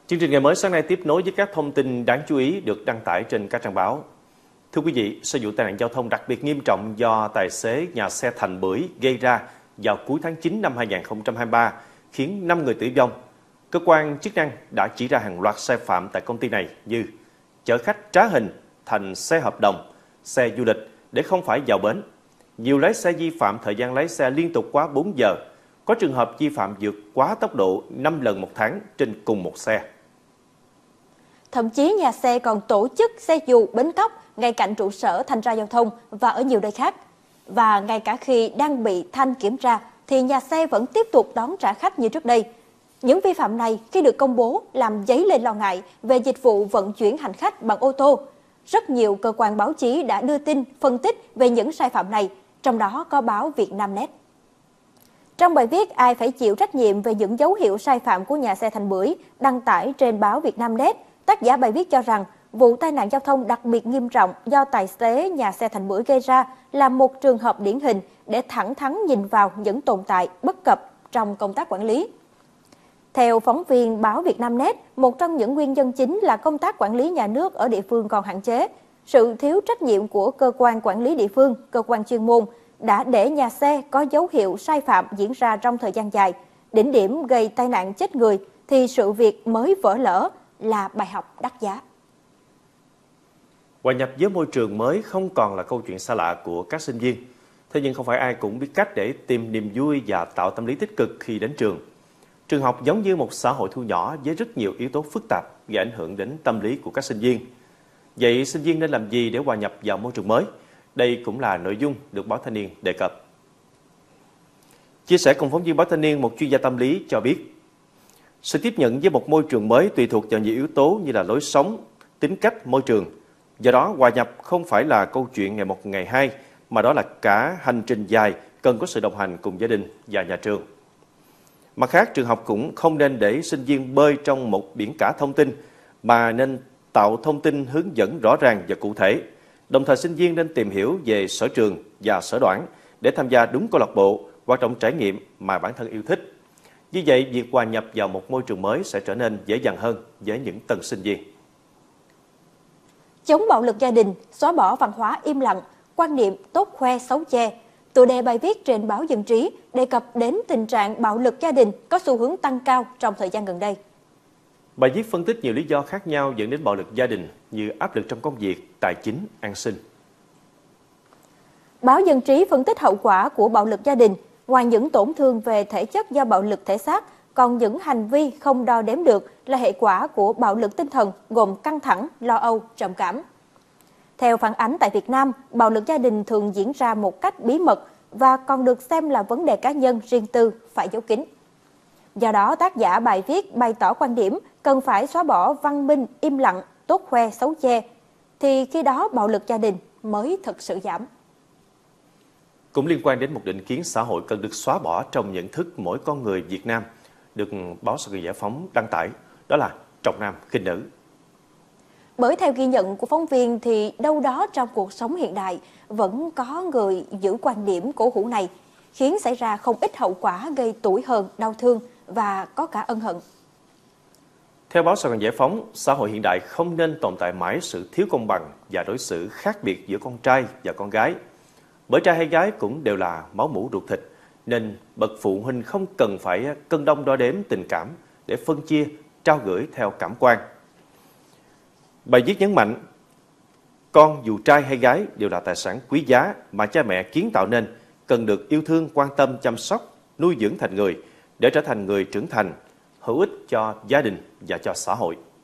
Chương trình Ngày mới sáng nay tiếp nối với các thông tin đáng chú ý được đăng tải trên các trang báo. Thưa quý vị, sau vụ tai nạn giao thông đặc biệt nghiêm trọng do tài xế nhà xe Thành Bưởi gây ra vào cuối tháng 9 năm 2023, khiến 5 người tử vong, cơ quan chức năng đã chỉ ra hàng loạt sai phạm tại công ty này như chở khách trá hình thành xe hợp đồng, xe du lịch để không phải vào bến. Nhiều lái xe vi phạm thời gian lái xe liên tục quá 4 giờ, có trường hợp vi phạm vượt quá tốc độ 5 lần một tháng trên cùng một xe. Thậm chí nhà xe còn tổ chức xe dù bến cóc ngay cạnh trụ sở thanh tra giao thông và ở nhiều nơi khác. Và ngay cả khi đang bị thanh kiểm tra thì nhà xe vẫn tiếp tục đón trả khách như trước đây. Những vi phạm này khi được công bố làm dấy lên lo ngại về dịch vụ vận chuyển hành khách bằng ô tô. Rất nhiều cơ quan báo chí đã đưa tin, phân tích về những sai phạm này, trong đó có báo Vietnamnet. Trong bài viết Ai phải chịu trách nhiệm về những dấu hiệu sai phạm của nhà xe Thành Bưởi đăng tải trên báo Vietnamnet, tác giả bài viết cho rằng vụ tai nạn giao thông đặc biệt nghiêm trọng do tài xế nhà xe Thành Bưởi gây ra là một trường hợp điển hình để thẳng thắn nhìn vào những tồn tại bất cập trong công tác quản lý. Theo phóng viên báo Vietnamnet, một trong những nguyên nhân chính là công tác quản lý nhà nước ở địa phương còn hạn chế. Sự thiếu trách nhiệm của cơ quan quản lý địa phương, cơ quan chuyên môn đã để nhà xe có dấu hiệu sai phạm diễn ra trong thời gian dài. Đỉnh điểm gây tai nạn chết người thì sự việc mới vỡ lỡ là bài học đắt giá. Hòa nhập với môi trường mới không còn là câu chuyện xa lạ của các sinh viên. Thế nhưng không phải ai cũng biết cách để tìm niềm vui và tạo tâm lý tích cực khi đến trường. Trường học giống như một xã hội thu nhỏ với rất nhiều yếu tố phức tạp gây ảnh hưởng đến tâm lý của các sinh viên. Vậy sinh viên nên làm gì để hòa nhập vào môi trường mới? Đây cũng là nội dung được báo Thanh niên đề cập. Chia sẻ cùng phóng viên báo Thanh niên, một chuyên gia tâm lý cho biết, sự tiếp nhận với một môi trường mới tùy thuộc vào nhiều yếu tố như là lối sống, tính cách, môi trường. Do đó, hòa nhập không phải là câu chuyện ngày một ngày hai, mà đó là cả hành trình dài cần có sự đồng hành cùng gia đình và nhà trường. Mặt khác, trường học cũng không nên để sinh viên bơi trong một biển cả thông tin, mà nên tạo thông tin hướng dẫn rõ ràng và cụ thể. Đồng thời, sinh viên nên tìm hiểu về sở trường và sở đoản để tham gia đúng câu lạc bộ, hoạt động trải nghiệm mà bản thân yêu thích. Như vậy, việc hòa nhập vào một môi trường mới sẽ trở nên dễ dàng hơn với những tân sinh viên. Chống bạo lực gia đình, xóa bỏ văn hóa im lặng, quan niệm tốt khoe xấu che. Tựa đề bài viết trên báo Dân trí đề cập đến tình trạng bạo lực gia đình có xu hướng tăng cao trong thời gian gần đây. Bài viết phân tích nhiều lý do khác nhau dẫn đến bạo lực gia đình như áp lực trong công việc, tài chính, an sinh. Báo Dân trí phân tích hậu quả của bạo lực gia đình. Ngoài những tổn thương về thể chất do bạo lực thể xác, còn những hành vi không đo đếm được là hệ quả của bạo lực tinh thần gồm căng thẳng, lo âu, trầm cảm. Theo phản ánh tại Việt Nam, bạo lực gia đình thường diễn ra một cách bí mật và còn được xem là vấn đề cá nhân riêng tư phải giấu kín. Do đó, tác giả bài viết bày tỏ quan điểm cần phải xóa bỏ văn minh, im lặng, tốt khoe, xấu che, thì khi đó bạo lực gia đình mới thực sự giảm. Cũng liên quan đến một định kiến xã hội cần được xóa bỏ trong nhận thức mỗi con người Việt Nam, được báo Sài Gòn Giải phóng đăng tải, đó là trọng nam khinh nữ. Bởi theo ghi nhận của phóng viên thì đâu đó trong cuộc sống hiện đại vẫn có người giữ quan điểm cổ hủ này, khiến xảy ra không ít hậu quả gây tủi hờn, đau thương và có cả ân hận. Theo báo Sài Gòn Giải phóng, xã hội hiện đại không nên tồn tại mãi sự thiếu công bằng và đối xử khác biệt giữa con trai và con gái. Bởi trai hay gái cũng đều là máu mủ ruột thịt, nên bậc phụ huynh không cần phải cân đong đo đếm tình cảm để phân chia, trao gửi theo cảm quan. Bài viết nhấn mạnh, con dù trai hay gái đều là tài sản quý giá mà cha mẹ kiến tạo nên, cần được yêu thương, quan tâm, chăm sóc, nuôi dưỡng thành người để trở thành người trưởng thành, hữu ích cho gia đình và cho xã hội.